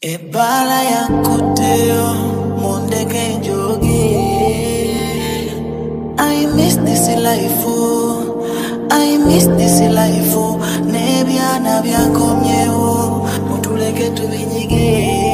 Ebala ya kuteo mondeke njogi. I miss this life, I miss this life. Nebya na bya komyeo mutuleke tubinyige.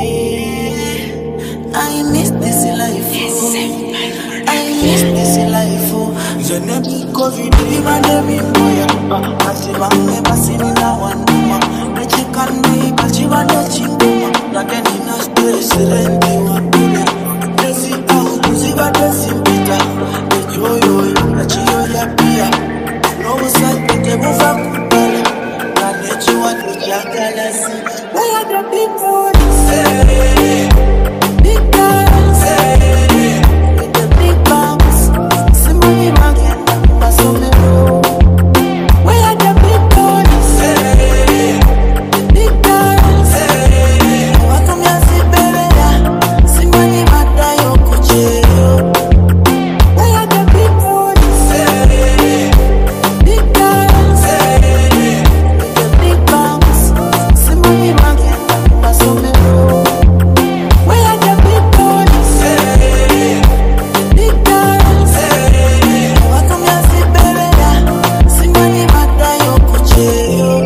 I miss this life, I miss this life. Zenebi COVID ibande bimboya asibamwe basini na wanuma nechikandi bachibande chinguma nadeni na stress rendi wakule desi au ziba desi mpita nejoyo na chiyo ya pia no usajite mufa kupala na nechiwa tujakalasi. Where are the people say big guys say with the big bangs simoni magenda kumasomero. Where are the people say big guys say watumia sibelea simoni madayo kucheo. Where are the people say big guys say with the big bangs simoni magenda kumasomero. Where are the people say big guys say watumia sibelea simoni madayo kucheo.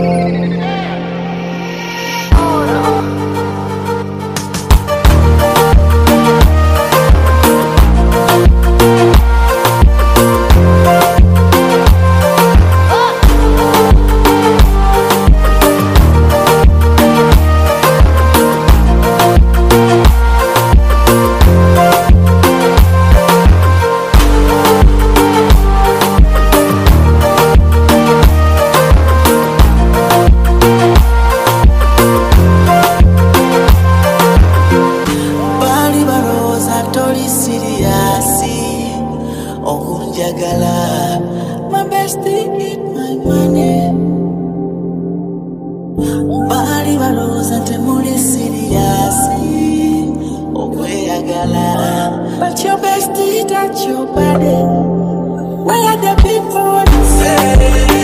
Bali baroza toli siriasi okunjagala. My bestie eat my money. Bali baroza temuli siriasi okweyagala, but your bestie touch your body. Where are the people say